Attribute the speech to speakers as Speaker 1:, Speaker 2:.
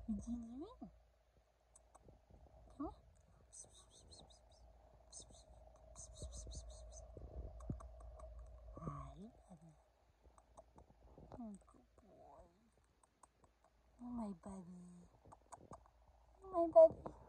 Speaker 1: What are you doing? Come on. Hi, buddy. Oh, good boy. Oh, my buddy. Oh, my buddy.